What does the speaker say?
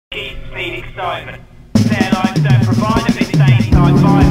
Keep speed excitement. Airlines don't provide a mid-stage type